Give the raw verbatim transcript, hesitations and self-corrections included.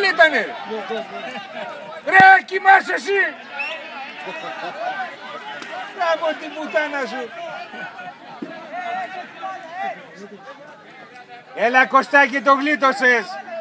γκολ ήτανε. Ρε, κοιμάσαι εσύ. Μπράβο την πουτάνα σου. Έλα Κωστάκη, το γλίτωσες.